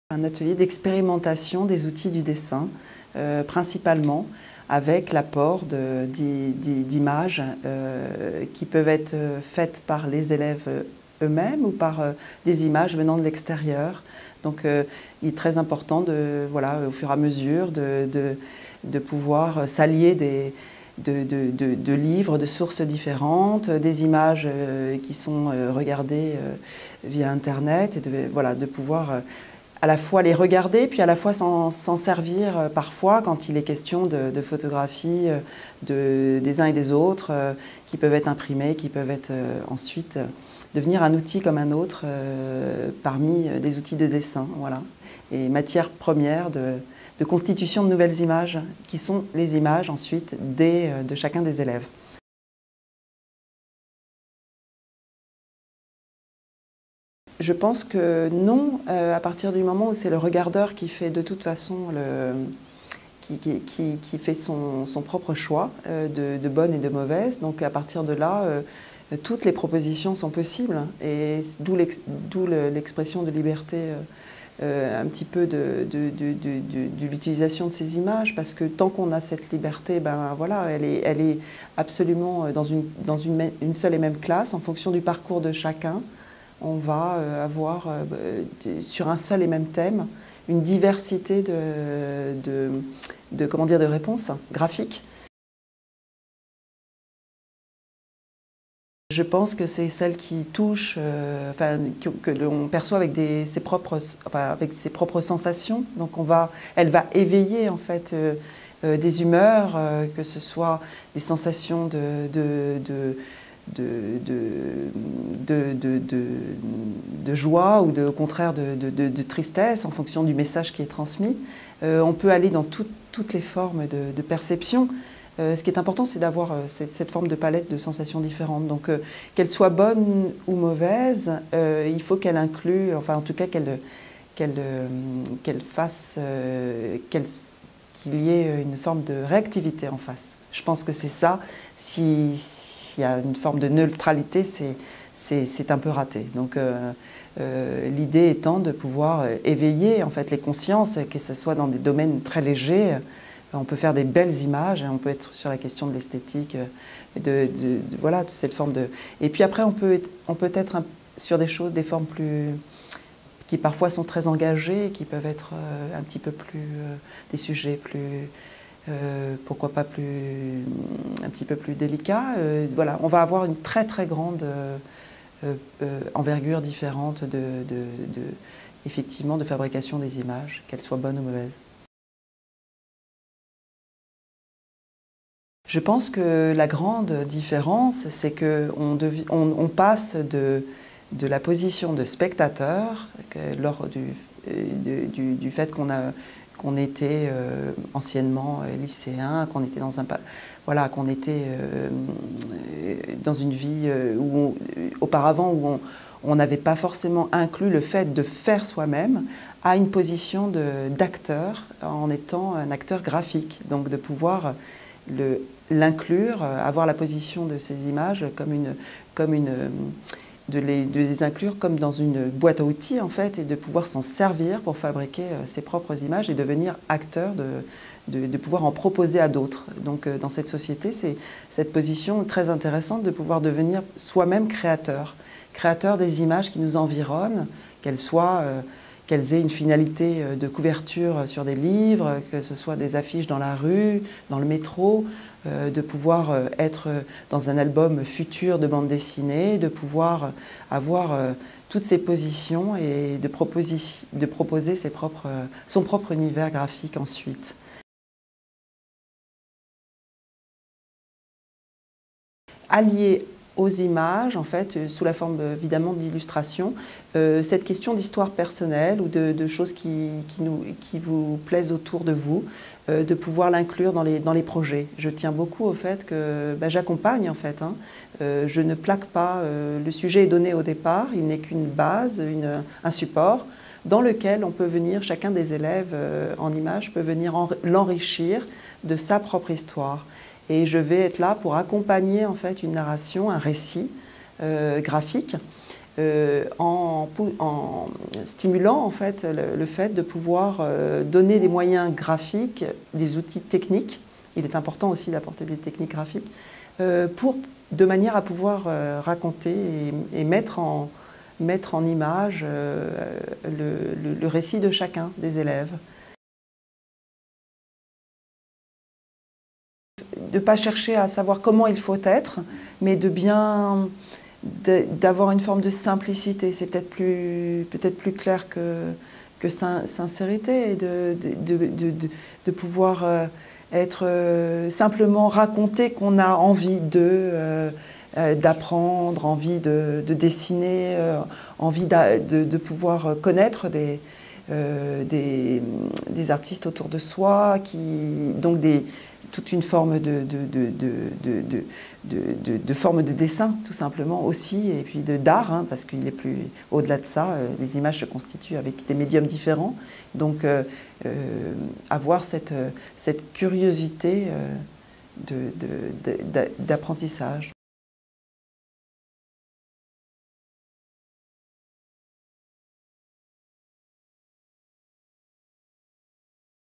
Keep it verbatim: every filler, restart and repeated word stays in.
Un atelier d'expérimentation des outils du dessin, euh, principalement avec l'apport d'images euh, qui peuvent être faites par les élèves eux-mêmes ou par euh, des images venant de l'extérieur. Donc euh, il est très important, de, voilà, au fur et à mesure, de, de, de pouvoir s'allier des, de, de, de, de livres, de sources différentes, des images euh, qui sont euh, regardées euh, via Internet, et de, voilà, de pouvoir euh, à la fois les regarder, puis à la fois s'en servir euh, parfois quand il est question de, de photographies euh, de, des uns et des autres, euh, qui peuvent être imprimées, qui peuvent être euh, ensuite euh, devenir un outil comme un autre euh, parmi des outils de dessin, voilà. Et matière première de, de constitution de nouvelles images, qui sont les images ensuite des, de chacun des élèves. Je pense que non, euh, à partir du moment où c'est le regardeur qui fait de toute façon le, qui, qui, qui fait son, son propre choix euh, de, de bonnes et de mauvaises. Donc à partir de là, euh, toutes les propositions sont possibles, et d'où l'expression de liberté euh, euh, un petit peu de, de, de, de, de, de l'utilisation de ces images, parce que tant qu'on a cette liberté, ben voilà, elle est, elle est absolument dans, une, dans une, une seule et même classe, en fonction du parcours de chacun. On va avoir, sur un seul et même thème, une diversité de, de, de, comment dire, de réponses graphiques. Je pense que c'est celle qui touche, euh, enfin, que, que l'on perçoit avec, des, ses propres, enfin, avec ses propres sensations. Donc on va, elle va éveiller en fait euh, euh, des humeurs, euh, que ce soit des sensations de, de, de De, de, de, de, de joie ou de, au contraire de, de, de tristesse en fonction du message qui est transmis. Euh, on peut aller dans tout, toutes les formes de, de perception. Euh, ce qui est important, c'est d'avoir euh, cette, cette forme de palette de sensations différentes. Donc euh, qu'elle soit bonne ou mauvaise, euh, il faut qu'elle inclue, enfin en tout cas qu'elle qu'elle euh, qu'elle fasse, euh, qu'elle qu'il y ait une forme de réactivité en face. Je pense que c'est ça. S'il si y a une forme de neutralité, c'est un peu raté. Donc euh, euh, l'idée étant de pouvoir éveiller en fait les consciences, que ce soit dans des domaines très légers. On peut faire des belles images, on peut être sur la question de l'esthétique, de, de, de, voilà, de cette forme de... Et puis après, on peut, on peut être un, sur des choses, des formes plus... qui parfois sont très engagées, qui peuvent être euh, un petit peu plus... Euh, des sujets plus... Euh, pourquoi pas plus... un petit peu plus délicats. Euh, voilà, on va avoir une très très grande euh, euh, envergure différente de, de, de, effectivement, de fabrication des images, qu'elles soient bonnes ou mauvaises. Je pense que la grande différence, c'est qu'on on, on passe de, de la position de spectateur, que lors du, du, du fait qu'on a qu'on était euh, anciennement euh, lycéen, qu'on était dans un voilà, qu'on était euh, dans une vie euh, où on, auparavant où on on n'avait pas forcément inclus le fait de faire soi-même, à une position d'acteur en étant un acteur graphique, donc de pouvoir l'inclure, avoir la position de ces images comme une, comme une de, les, de les inclure comme dans une boîte à outils en fait, et de pouvoir s'en servir pour fabriquer ses propres images et devenir acteur, de, de, de pouvoir en proposer à d'autres. Donc dans cette société, c'est cette position très intéressante de pouvoir devenir soi-même créateur, créateur des images qui nous environnent, qu'elles soient euh, qu'elles aient une finalité de couverture sur des livres, que ce soit des affiches dans la rue, dans le métro, euh, de pouvoir être dans un album futur de bande dessinée, de pouvoir avoir euh, toutes ces positions et de proposer, de proposer ses propres, son propre univers graphique ensuite. Allié aux images, en fait, sous la forme évidemment d'illustration, euh, cette question d'histoire personnelle ou de, de choses qui, qui, nous, qui vous plaisent autour de vous, euh, de pouvoir l'inclure dans les, dans les projets. Je tiens beaucoup au fait que ben, j'accompagne en fait, hein. euh, je ne plaque pas, euh, le sujet est donné au départ, il n'est qu'une base, une, un support dans lequel on peut venir, chacun des élèves euh, en images peut venir l'enrichir de sa propre histoire. Et je vais être là pour accompagner en fait une narration, un récit euh, graphique euh, en, en stimulant en fait le, le fait de pouvoir euh, donner des moyens graphiques, des outils techniques. Il est important aussi d'apporter des techniques graphiques euh, pour, de manière à pouvoir euh, raconter et, et mettre en mettre en image euh, le, le, le récit de chacun des élèves. De ne pas chercher à savoir comment il faut être, mais de bien, d'avoir une forme de simplicité. C'est peut-être plus, peut-être plus clair que, que sin sincérité, et de, de, de, de, de pouvoir être simplement raconter qu'on a envie de, euh, d'apprendre, envie de, de dessiner, euh, envie de, de pouvoir connaître des, euh, des, des artistes autour de soi, qui, donc des, toute une forme de, de, de, de, de, de, de, de forme de dessin, tout simplement, aussi, et puis d'art, hein, parce qu'il est plus au-delà de ça, euh, les images se constituent avec des médiums différents. Donc, euh, euh, avoir cette, cette curiosité euh, d'apprentissage.